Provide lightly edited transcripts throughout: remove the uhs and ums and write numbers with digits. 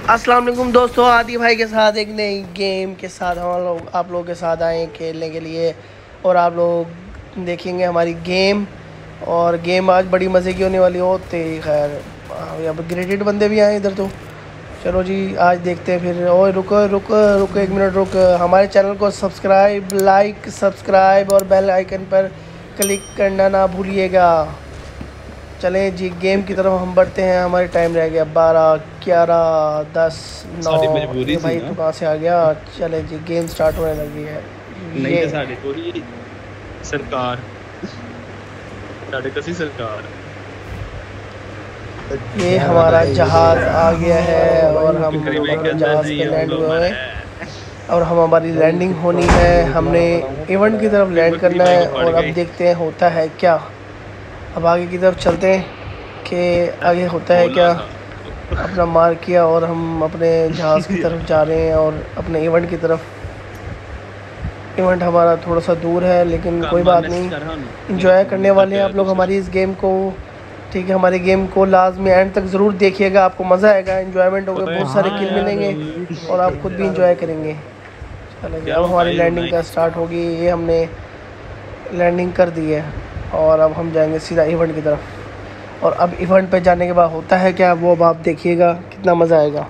अस्सलाम वालेकुम दोस्तों, आदि भाई के साथ एक नई गेम के साथ हम आप लोगों के साथ आए खेलने के लिए। और आप लोग देखेंगे हमारी गेम। और गेम आज बड़ी मज़े की होने वाली होते। खैर अब ग्रेडेड बंदे भी आए इधर तो। चलो जी आज देखते हैं फिर। और रुको रुको रुको, 1 मिनट रुक। हमारे चैनल को सब्सक्राइब और बेल आइकन पर क्लिक करना ना भूलिएगा। चलें जी गेम की तरफ हम बढ़ते हैं। हमारे टाइम रह गया 12, 11, 10, 9। साडी मजबूरी ये सी भाई ना तू कहाँ से आ गया? चले जी गेम स्टार्ट होने लगी है। नहीं ये तो साडे को ही सरकार साडे कसी सरकार ये हमारा जहाज़ आ गया है और हम फिक्री में अपने कहता जहाज़ नहीं पे हम लैंड लोग हुए मर हैं। है और हम हमारी लैंडिंग होनी है। हमने इवेंट की तरफ लैंड बकरी करना भाई है को फट और अब गई। देखते हैं होता है क्या। अब आगे की तरफ चलते हैं कि आगे होता है बोला क्या। था अपना मार किया और हम अपने जहाज़ की तरफ जा रहे हैं और अपने इवेंट की तरफ। इवेंट हमारा थोड़ा सा दूर है लेकिन कोई काम बात मैसेज नहीं। कर रहा हूं मेरा इंजॉय फोन करने नहीं वाले कट हैं गया आप लोग दूसरा हमारी इस गेम को। ठीक है, हमारी गेम को लाजमी एंड तक ज़रूर देखिएगा, आपको मज़ा आएगा, इंजॉयमेंट होगा, ओए बहुत सारे हाँ किल यार मिलेंगे और आप खुद भी इंजॉय करेंगे। चलो जी कह अब रहा हूँ हमारी भाई लैंडिंग का नाइस स्टार्ट होगी। ये हमने लैंडिंग कर दी है और अब हम जाएंगे सीधा इवेंट की तरफ। और अब इवेंट पे जाने के बाद होता है क्या वो अब आप देखिएगा, कितना मज़ा आएगा।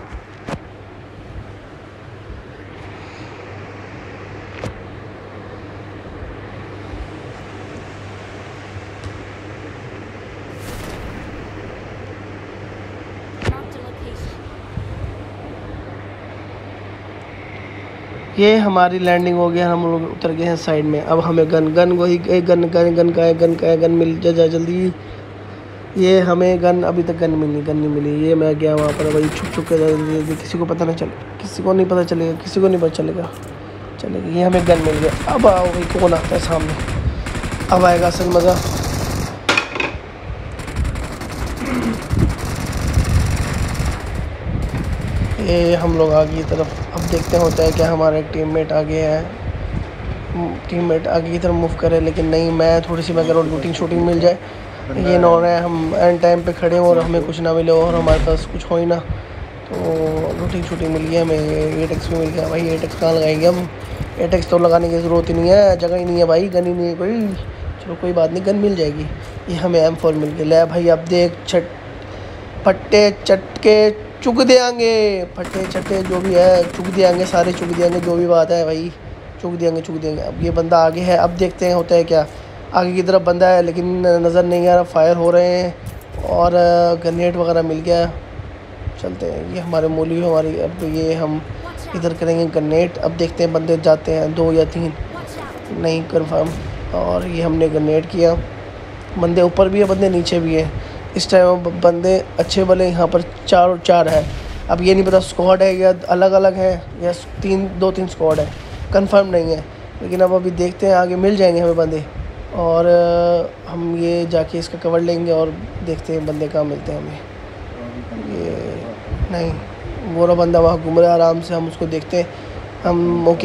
ये हमारी लैंडिंग हो गया, हम लोग उतर गए हैं साइड में। अब हमें गन वही गन मिल जा जल्दी। ये हमें गन अभी तक गन नहीं मिली। ये मैं गया वहाँ पर वही छुप के जल्दी, किसी को पता नहीं चले, किसी को नहीं पता चलेगा, किसी को नहीं पता चलेगा। चलेगा, ये हमें गन मिल गया। अब आओ भाई, कौन आता है सामने? अब आएगा असल मज़ा। ये हम लोग आगे की तरफ अब देखते हैं होता है क्या। हमारा एक टीममेट आगे है, टीममेट आगे की तरफ मूव करे लेकिन नहीं, मैं थोड़ी सी मैं कह रहा हूँ लूटिंग शूटिंग मिल जाए। ये ना हो रहा है, हम एंड टाइम पे खड़े हो और हमें कुछ ना मिले और हमारे पास कुछ हो ही ना। तो लूटिंग शूटिंग मिल गया हमें। 8x भी मिल गया भाई। 8x कहाँ लगाएंगे हम? 8x तो लगाने की ज़रूरत ही नहीं है, जगह ही नहीं है भाई, गन ही नहीं है कोई। चलो कोई बात नहीं, गन मिल जाएगी। ये हमें M4 मिल गया। ले भाई अब देख, फट्टे चटके चुग देंगे, फट्टे चट्टे जो भी है चुग देंगे, सारे चुग देंगे, जो भी बात है भाई, चुग देंगे। अब ये बंदा आगे है, अब देखते हैं होता है क्या। आगे की तरफ बंदा है लेकिन नज़र नहीं आ रहा, फायर हो रहे हैं और ग्रेनेड वगैरह मिल गया। चलते हैं, ये हमारे मूली हमारी। अब ये हम इधर करेंगे ग्रेनेड। अब देखते हैं बंदे जाते हैं 2 या 3, नहीं कंफर्म। और ये हमने ग्रेनेड किया। बंदे ऊपर भी है, बंदे नीचे भी है। इस टाइम बंदे अच्छे वाले यहाँ पर 4 है। अब ये नहीं पता स्क्वाड है या अलग अलग है या 2-3 स्क्वाड है, कंफर्म नहीं है। लेकिन अब अभी देखते हैं, आगे मिल जाएंगे हमें बंदे। और हम ये जाके इसका कवर लेंगे और देखते हैं बंदे कहाँ मिलते हैं हमें। ये नहीं, वो रहा बंदा वहाँ घूम रहा है आराम से, हम उसको देखते हैं। हम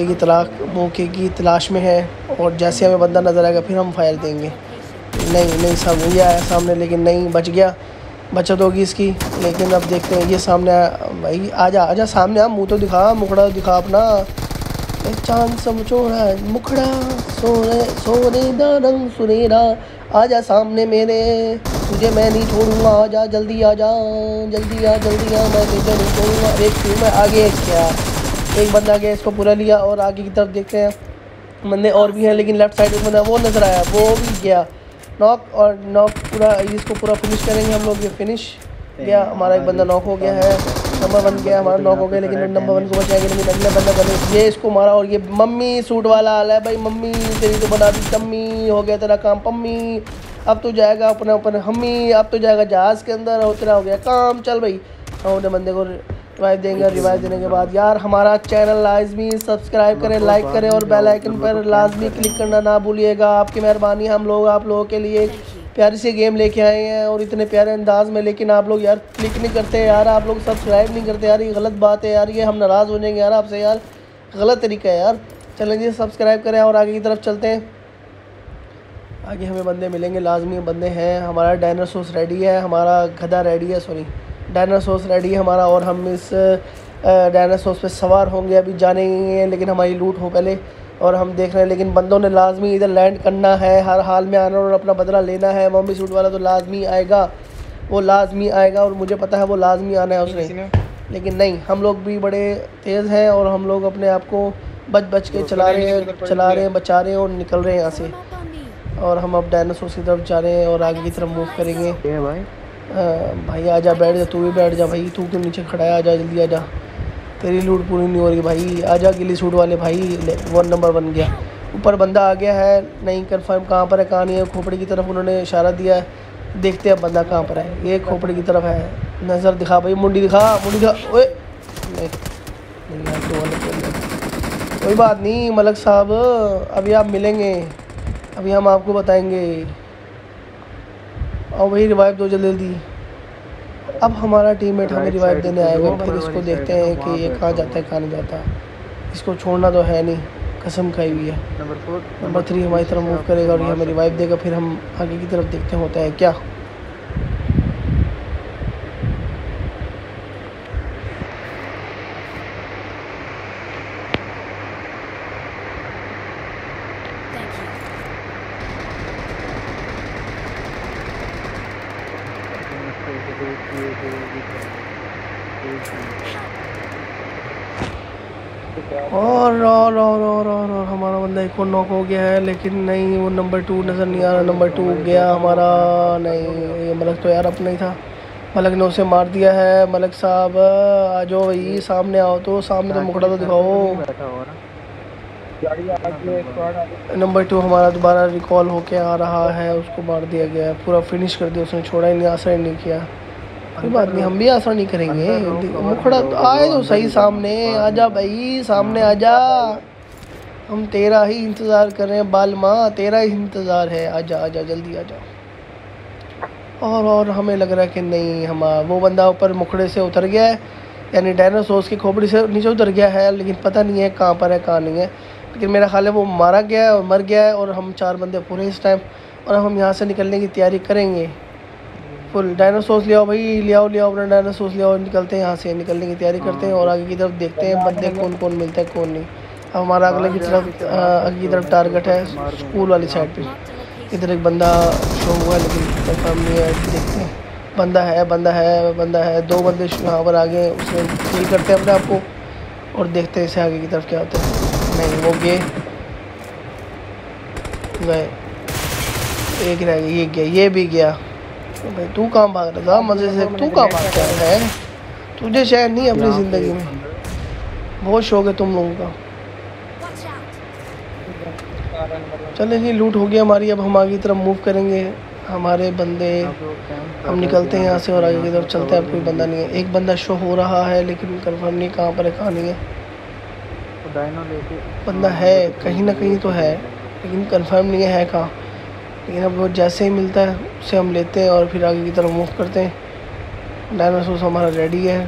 मौके की तलाश में है और जैसे हमें बंदा नज़र आएगा फिर हम फायर देंगे। नहीं सामने ये आया सामने, लेकिन नहीं, बच गया, बचत होगी इसकी। लेकिन अब देखते हैं, ये सामने आया भाई। आजा सामने आ, मुँह तो दिखा, मुखड़ा दिखा अपना। चांद समझोड़ा मुखड़ा, सोने दा रंग सुनेरा। आजा सामने मेरे, तुझे मैं नहीं छोड़ूंगा। आजा जल्दी आजा, जल्दी आ मैं तुझे नहीं छोड़ूंगा। एक क्यों मैं आगे क्या, एक बंदा गया, इसको पूरा लिया। और आगे की तरफ देखते हैं बंदे और भी हैं, लेकिन लेफ्ट साइड में बंदा वो नज़र आया, वो भी गया नॉक। और नॉक पूरा, इसको पूरा फिनिश करेंगे हम लोग। ये फिनिश गया हमारा, एक बंदा नॉक हो गया है। नंबर 1 गया हमारा, नॉक हो गया, लेकिन नंबर 1 को बचाएंगे लेकिन अगला बंदा बने। ये इसको मारा और ये मम्मी सूट वाला हाल है भाई। मम्मी तेरी तो बना दी टम्मी, हो गया तेरा काम पम्मी। अब तो जाएगा अपने ऊपर हम्मी, अब तो जाएगा जहाज़ के अंदर, और तेरा हो गया काम। चल भाई, हम उन्हें बंदे को रिवाइव देंगे। रिवाइव देने के बाद यार हमारा चैनल लाजमी सब्सक्राइब करें, लाइक करें और बेल आइकन पर लाजमी क्लिक करना ना भूलिएगा। आपकी मेहरबानी। हम लोग आप लोगों के लिए प्यारी सी गेम लेके आए हैं और इतने प्यारे अंदाज में, लेकिन आप लोग यार क्लिक नहीं करते यार, आप लोग सब्सक्राइब नहीं करते यार, ये गलत बात है यार, ये हम नाराज़ हो जाएंगे यार आपसे यार, गलत तरीका है यार। चलें जी सब्सक्राइब करें और आगे की तरफ चलते हैं। आगे हमें बंदे मिलेंगे, लाजमी बंदे हैं। हमारा डायनासोर रेडी है, हमारा गधा रेडी है, सॉरी डायनासोर्स रेडी है हमारा, और हम इस डायनासोर्स पे सवार होंगे। अभी जाने ही हैं लेकिन हमारी लूट हो पहले, और हम देख रहे हैं। लेकिन बंदों ने लाजमी इधर लैंड करना है, हर हाल में आना और अपना बदला लेना है। मम्मी सूट वाला तो लाजमी आएगा, वो लाजमी आएगा, और मुझे पता है वो लाजमी आना है उसने। लेकिन नहीं, हम लोग भी बड़े तेज़ हैं और हम लोग अपने आप को बच के चला रहे हैं, बचा रहे हैं और निकल रहे हैं यहाँ से। और हम अब डायनासोर की तरफ जा रहे हैं और आगे की तरफ मूव करेंगे। भाई आजा, बैठ जा, तू भी बैठ जा भाई, तू क्यों नीचे खड़ा है? आजा जल्दी आजा, तेरी लूट पूरी नहीं हो रही भाई। आजा गिली सूट वाले भाई, 1 नंबर बन गया। ऊपर बंदा आ गया है, नहीं कंफर्म कहाँ पर है कहाँ नहीं है। खोपड़ी की तरफ उन्होंने इशारा दिया है, देखते हैं बंदा कहाँ पर है। ये खोपड़ी की तरफ है, नज़र दिखा भाई, मुंडी दिखा। ओए नहीं, कोई बात नहीं मलक साहब, अभी आप मिलेंगे, अभी हम आपको बताएंगे। और वही रिवाइव दो जल्दी जल्दी। अब हमारा टीममेट हमें रिवाइव देने आएगा, फिर इसको देखते हैं कि ये कहाँ जाता है कहाँ नहीं जाता। इसको छोड़ना तो है नहीं, कसम खाई हुई है। नंबर 3 हमारी तरफ मूव करेगा और ये हमें रिवाइव देगा, फिर हम आगे की तरफ देखते हैं होता है क्या। और हमारा बंदा एक और नॉक हो गया है, लेकिन नहीं, वो नंबर 2 नज़र नहीं आ रहा। नंबर 2 गया हमारा। नहीं, ये मलक तो यार अपना ही था, मलक ने उसे मार दिया है। मलक साहब आ जाओ भाई, सामने आओ, तो सामने तो मुकड़ा तो दिखाओ। नंबर 2 हमारा दोबारा रिकॉल होके आ रहा है, उसको मार दिया गया है, पूरा फिनिश कर दिया उसने, छोड़ा ही नहीं, आसरा ही नहीं किया। कोई बात नहीं, हम भी आसरा नहीं करेंगे। मुखड़ा आए तो सही सामने, आजा भाई सामने आजा, हम तेरा ही इंतज़ार कर रहे हैं बालमा, तेरा ही इंतज़ार है, आजा आजा जल्दी आजा। और हमें लग रहा है कि नहीं, हम वो बंदा ऊपर मुखड़े से उतर गया है, यानी डायनासोर्स की खोपड़ी से नीचे उतर गया है, लेकिन पता नहीं है कहाँ पर है कहाँ नहीं है। लेकिन मेरा ख्याल है वो मारा गया है और मर गया है, और हम 4 बंदे पूरे इस टाइम, और हम यहाँ से निकलने की तैयारी करेंगे। फुल डायनासोर्स ले आओ भाई, ले आओ अपना डायनासोर्स ले आओ, निकलते हैं यहाँ से, निकलने की तैयारी करते हैं और आगे की तरफ देखते हैं बंदे कौन कौन मिलता है कौन नहीं। अब हमारा आगे की तरफ टारगेट है स्कूल वाली साइड पे। इधर एक बंदा शो हुआ है लेकिन कंफर्म नहीं है, देखते हैं। बंदा है 2 बंदे यहाँ पर आगे, उसमें फील करते हैं अपने आप को और देखते हैं इसे आगे की तरफ क्या होता है। नहीं, वो गए, एक रह गया, ये गया, ये भी गया। तो भाई तू कहाँ भाग रहा था मज़े से, तू कहाँ भाग रहा है? तुझे शायद नहीं अपनी ज़िंदगी में बहुत शौक है तुम लोगों का। चले जी, लूट हो गया हमारी, अब हम आगे की तरफ मूव करेंगे। हमारे बंदे, हम निकलते हैं यहाँ से और आगे की तरफ चलते हैं। अब कोई बंदा नहीं है, एक बंदा शो हो रहा है लेकिन कंफर्म नहीं कहाँ पर है कहाँ नहीं है। बंदा है कहीं ना कहीं तो है, लेकिन कंफर्म नहीं है कहाँ। लेकिन अब वो जैसे ही मिलता है उसे हम लेते हैं और फिर आगे की तरफ मूव करते हैं। डायनासोर हमारा रेडी है।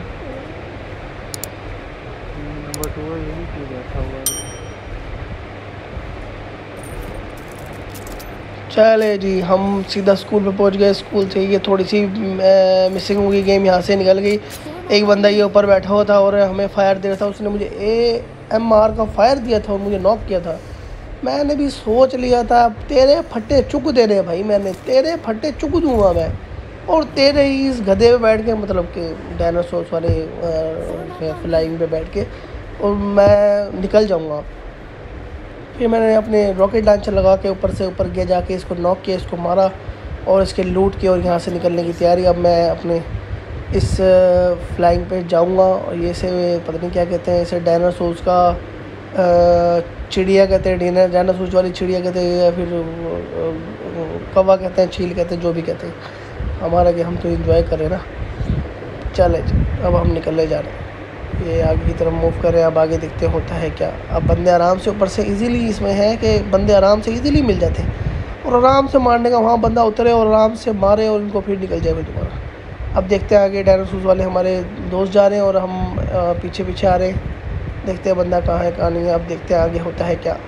चले जी, हम सीधा स्कूल पे पहुंच गए। स्कूल से ये थोड़ी सी मिसिंग हो गई, गेम यहाँ से निकल गई। एक बंदा ये ऊपर बैठा हुआ था और हमें फायर दे रहा था, उसने मुझे AMR का फायर दिया था और मुझे नॉक किया था। मैंने भी सोच लिया था तेरे फट्टे चुक देने भाई, मैंने तेरे फट्टे चुक दूंगा मैं, और तेरे ही इस गधे पे बैठ के, मतलब कि डायनासोर्स वाले फ्लाइंग पे बैठ के, और मैं निकल जाऊंगा। फिर मैंने अपने रॉकेट लॉन्चर लगा के ऊपर से ऊपर गया, जाके इसको नॉक किया, इसको मारा और इसके लूट किया और यहाँ से निकलने की तैयारी। अब मैं अपने इस फ्लाइंग पे जाऊंगा और ये से पता नहीं क्या कहते हैं इसे, डायनासोर्स का चिड़िया कहते हैं, डायनासोर्स वाली चिड़िया कहते हैं, या फिर कौवा कहते हैं, चील कहते हैं, जो भी कहते हैं। हमारा कि हम तो एंजॉय करें ना। चले अब हम निकलने जा रहे हैं, ये आगे की तरफ मूव कर रहे हैं। अब आगे देखते होता है क्या। अब बंदे आराम से ऊपर से इजीली, इसमें है कि बंदे आराम से इजीली मिल जाते हैं और आराम से मारने का, वहाँ बंदा उतरे और आराम से मारे और इनको फिर निकल जाए दोबारा। अब देखते हैं आगे डायनासोर्स वाले हमारे दोस्त जा रहे हैं और हम पीछे पीछे आ रहे हैं। देखते हैं बंदा कहाँ है कहाँ नहीं है। अब देखते हैं आगे होता है क्या।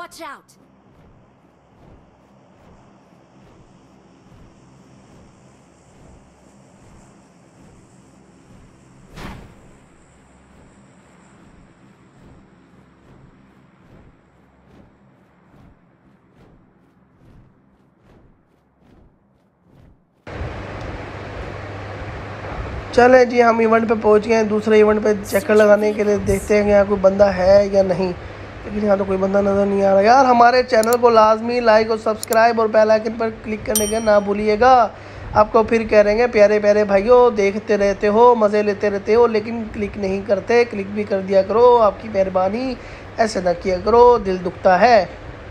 Watch out! चले जी, हम इवेंट पे पहुंच गए हैं। दूसरे इवेंट पे चक्कर लगाने के लिए देखते हैं कि यहाँ कोई बंदा है या नहीं, लेकिन यहाँ तो कोई बंदा नज़र नहीं आ रहा। यार हमारे चैनल को लाजमी लाइक और सब्सक्राइब और बेल आइकन पर क्लिक करने का ना भूलिएगा। आपको फिर कह रहे हैं प्यारे प्यारे भाइयों, देखते रहते हो, मज़े लेते रहते हो, लेकिन क्लिक नहीं करते। क्लिक भी कर दिया करो, आपकी मेहरबानी, ऐसे ना किया करो, दिल दुखता है।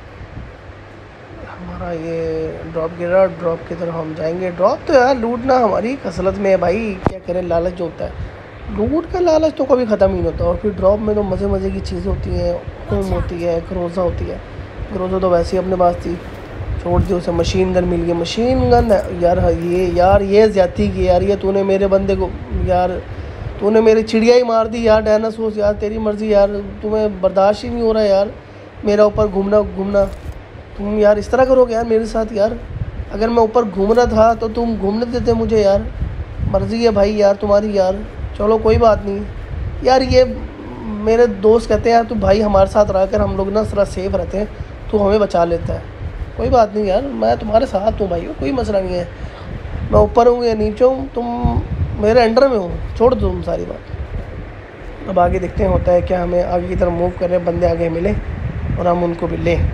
हमारा ये ड्रॉप गिरा, ड्रॉप की तरफ हम जाएंगे। ड्रॉप तो यार लूटना हमारी कसरत में है भाई, क्या करें, लालच जो होता है, लूट का लालच तो कभी ख़त्म ही नहीं होता। और फिर ड्रॉप में तो मज़े मज़े की चीज़ें होती हैं, होम होती है, ग्रोजा होती है। ग्रोजा तो वैसे ही अपने पास थी, छोड़ दी उसे। मशीन गन मिल गई, मशीन गन यार, ये ज़्यादती की यार, ये तूने मेरे बंदे को यार, तूने मेरी चिड़िया ही मार दी यार, डायनासोर यार, तेरी मर्ज़ी यार, तुम्हें बर्दाश्त ही नहीं हो रहा यार मेरा ऊपर घूमना। तुम यार इस तरह करोगे यार मेरे साथ यार? अगर मैं ऊपर घूम रहा था तो तुम घूमने देते मुझे यार? मर्ज़ी है भाई यार तुम्हारी यार, चलो कोई बात नहीं यार। ये मेरे दोस्त कहते हैं यार, तू भाई हमारे साथ रह कर हम लोग ना थोड़ा सेफ रहते हैं, तू हमें बचा लेता है। कोई बात नहीं यार, मैं तुम्हारे साथ हूँ भाई, कोई मसला नहीं है। मैं ऊपर हूँ या नीचे हूँ, तुम मेरे अंडर में हो, छोड़ दो तुम सारी बात। अब आगे देखते हैं होता है क्या। हमें आगे की तरफ मूव कर रहे हैं, बंदे आगे मिले और हम उनको भी लें।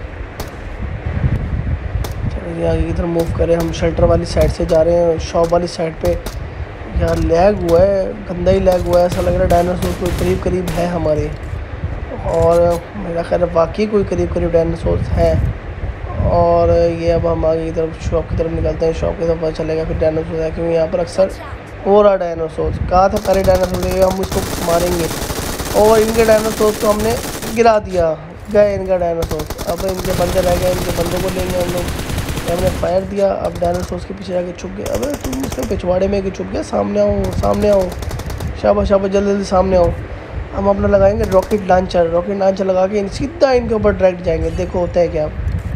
चलिए आगे की तरफ मूव करें। हम शेल्टर वाली साइड से जा रहे हैं, शॉप वाली साइड पे। यार लैग हुआ है, गंदा ही लैग हुआ है, ऐसा लग रहा है डायनासोर कोई करीब करीब है हमारे, और मेरा ख्याल है वाकई कोई करीब करीब डायनासोर है। और ये अब हम आगे की तरफ शॉप की तरफ निकलते हैं। शॉप की तरफ पता चलेगा फिर डायनासोर है, क्योंकि यहाँ पर अक्सर हो रहा डायनासोर। कहा था सारे डायनासोर है, हम इसको मारेंगे, और इनके डायनासोर को हमने गिरा दिया, गए इनका डायनासोर। अब इनके बंदे रह गए, इनके बंदों को लेंगे हम लोग। हमने फायर दिया, अब डायनासोर के पीछे जाके छुप गए। अबे तुम इसके पिछवाड़े में कि छुप गया, सामने आओ सामने आओ, शाबाश शाबाश, जल्दी जल्दी सामने आओ। हम अपना लगाएंगे रॉकेट लॉन्चर लगा के सीधा इनके ऊपर डायरेक्ट जाएंगे। देखो होता है क्या।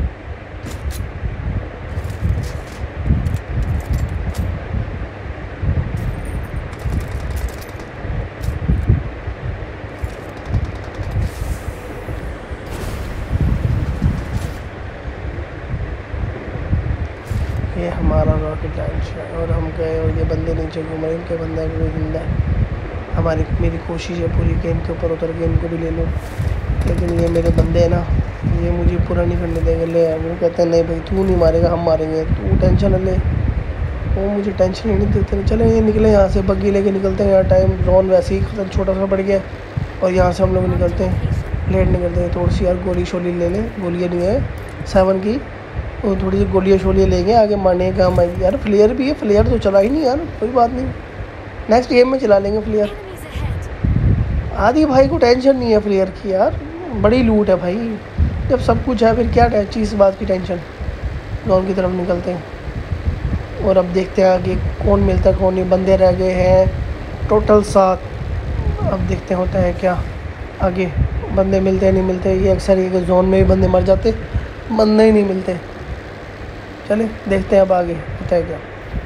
ये हमारा रॉकेट लॉन्च है, और हम गए और ये बंदे नीचे घूम रहे, इनके बंदा कोई जिंदा है। मेरी कोशिश है पूरी कि इनके ऊपर उतर के इनको भी ले लो, लेकिन ये मेरे बंदे हैं ना, ये मुझे पूरा नहीं करने देंगे। ले वो कहते हैं नहीं भाई तू नहीं मारेगा, हम मारेंगे, तू टेंशन ले। वो मुझे टेंशन ही नहीं देते। चले ये निकले यहाँ से, बग्गी लेके निकलते हैं। यहाँ टाइम जोन वैसे ही छोटा सा पड़ गया, और यहाँ से हम लोग निकलते हैं, लेट निकलते हैं। थोड़ी सी यार गोली शोली ले लें, गोलियाँ नहीं है 7 की, और थोड़ी सी गोलियाँ शोलियाँ लेंगे, आगे मारने का काम आएगी। यार फ्लेयर भी है, फ्लेयर तो चला ही नहीं यार, कोई बात नहीं, नेक्स्ट गेम में चला लेंगे फ्लेयर। आदि भाई को टेंशन नहीं है फ्लेयर की यार, बड़ी लूट है भाई, जब सब कुछ है फिर क्या चीज़ बात की टेंशन। जोन की तरफ निकलते हैं और अब देखते हैं आगे कौन मिलता है कौन नहीं। बंदे रह गए हैं टोटल 7। अब देखते हैं होता है क्या आगे, बंदे मिलते नहीं मिलते। ये अक्सर ये जोन में भी बंदे मर जाते, बंदे ही नहीं मिलते। चले देखते हैं अब आगे होता है क्या।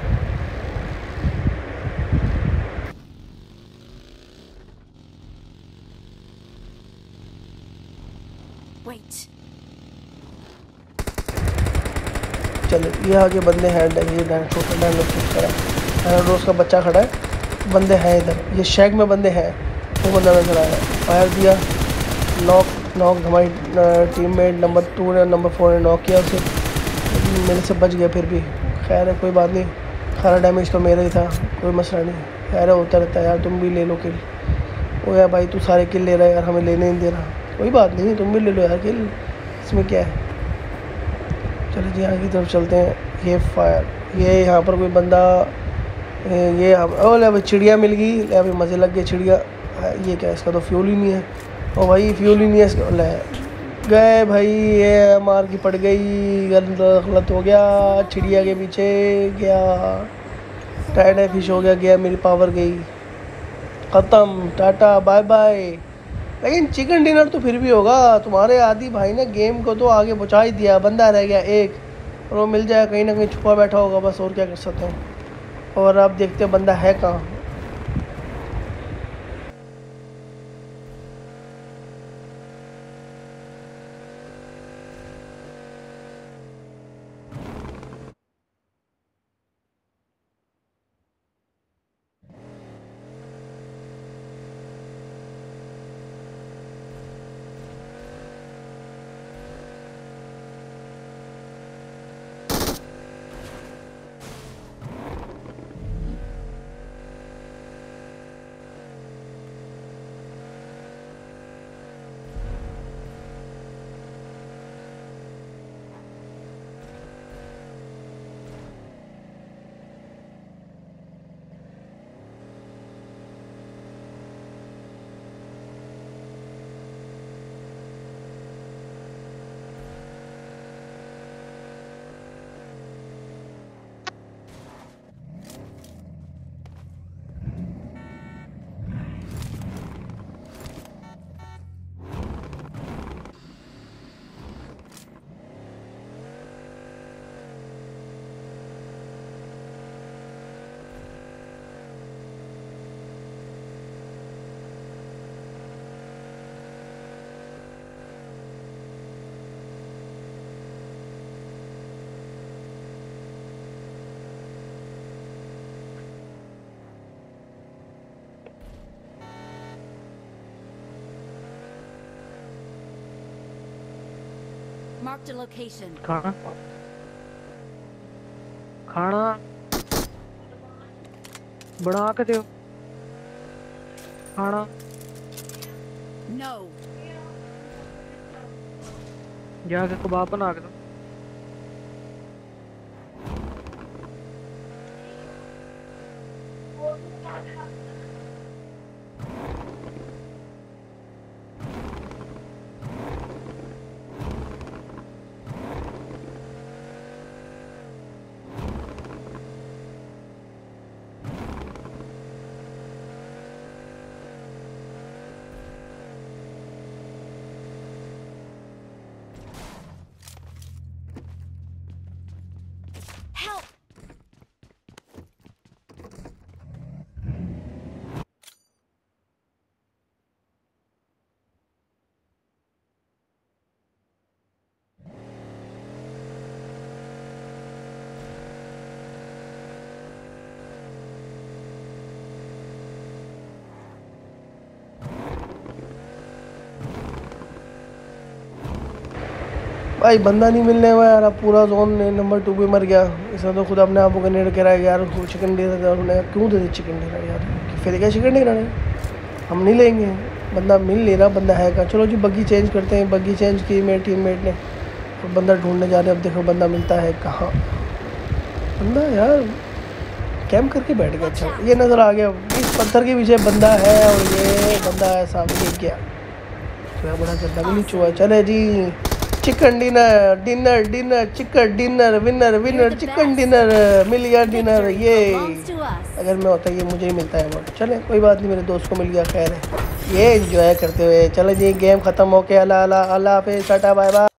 चले ये आगे बंदे हैं, ये छोटा डायनासोर खड़ा है, डायनासोर का बच्चा खड़ा है, बंदे हैं इधर, ये शैक में बंदे हैं। वो बंदा नजर आया, फायर दिया, नॉक हमारी टीममेट नंबर 2 ने, नंबर 4 ने नॉक किया उसे, मेरे से बच गया। फिर भी खैर है, कोई बात नहीं, सारा डैमेज तो मेरा ही था, कोई मसला नहीं, खैर होता रहता है यार। तुम भी ले लो किल। ओ यार भाई तू सारे किल ले रहा है यार, हमें लेने नहीं दे रहा। कोई बात नहीं, तुम भी ले लो यार किल, इसमें क्या है। चलो जी आगे की तरफ चलते हैं। ये फायर, ये यहाँ पर कोई बंदा, ये अभी चिड़िया मिल गई, अभी मज़े लग गए चिड़िया। ये क्या, इसका तो फ्यूल ही नहीं है। ओ भाई फ्यूल ही नहीं है इसका, ले गए भाई, ये मार की पड़ गई, गलत हो गया, चिड़िया के पीछे गया, टाइड फिश हो गया, मेरी पावर गई, ख़त्म, टाटा बाय बाय। लेकिन चिकन डिनर तो फिर भी होगा। तुम्हारे आदि भाई ने गेम को तो आगे पहुँचा ही दिया, बंदा रह गया एक, और वो मिल जाए कहीं ना कहीं छुपा बैठा होगा बस, और क्या कर सकते हैं। और अब देखते हैं बंदा है कहाँ। Marked a location. खाना खाना बना के दो खाना। No. जाके कबाब बना के दो। Help. भाई बंदा नहीं मिलने में यार, अब पूरा जोन नंबर 2 पे मर गया। इसने तो खुद अपने आप को ग्रेनेड करा है यार। चिकन डिनर उन्होंने क्यों दे दी चिकन डिनर यार, फिर क्या चिकन डिनर है, हम नहीं लेंगे। बंदा मिल नहीं रहा, बंदा है कहाँ। चलो जी बग्गी चेंज करते हैं। बग्गी चेंज की मेरे टीममेट ने, तो बंदा ढूंढने जा रहे हैं। अब देखो बंदा मिलता है कहाँ। बंदा यार कैंप करके बैठ गया। अच्छा ये नज़र आ गया, इस पत्थर के पीछे बंदा है, और ये बंदा है सामने गया। तो बड़ा गंदा भी नहीं छुआ। चले जी chicken dinner dinner dinner chicken dinner winner winner chicken dinner मिल गया डिनर। ये Belongs to us. अगर मैं होता ये मुझे ही मिलता है। बट चले कोई बात नहीं, मेरे दोस्त को मिल गया। खैर है ये एंजॉय करते हुए चले जी, गेम ख़त्म हो के अल्लाह अल्लाह अल्लाह हाफिज़ टाटा बाय बाय।